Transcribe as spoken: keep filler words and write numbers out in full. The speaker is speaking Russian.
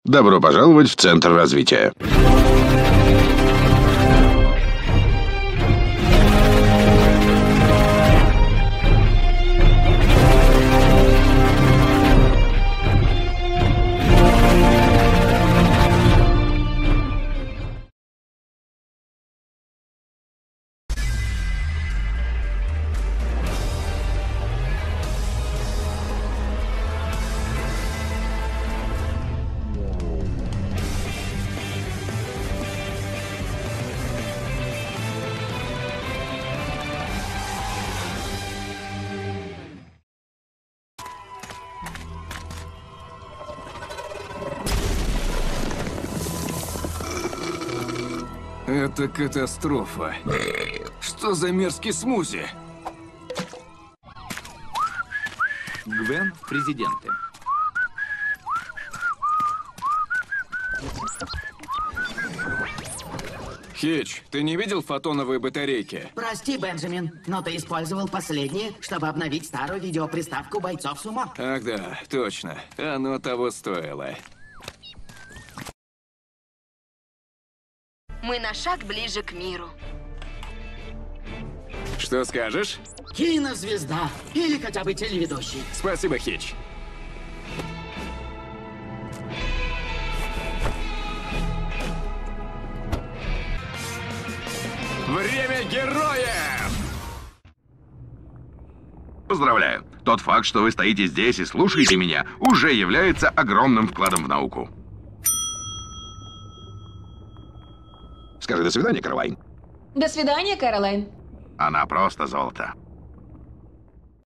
Добро пожаловать в Центр развития. Это катастрофа. Что за мерзкий смузи? Гвен в президенты. Хитч, ты не видел фотоновые батарейки? Прости, Бенджамин, но ты использовал последние, чтобы обновить старую видеоприставку бойцов сумо. Ах да, точно. Оно того стоило. Мы на шаг ближе к миру. Что скажешь? Кинозвезда или хотя бы телеведущий. Спасибо, Хитч. Время героев! Поздравляю. Тот факт, что вы стоите здесь и слушаете меня, уже является огромным вкладом в науку. Скажи до свидания, Кэролайн. До свидания, Кэролайн. Она просто золото.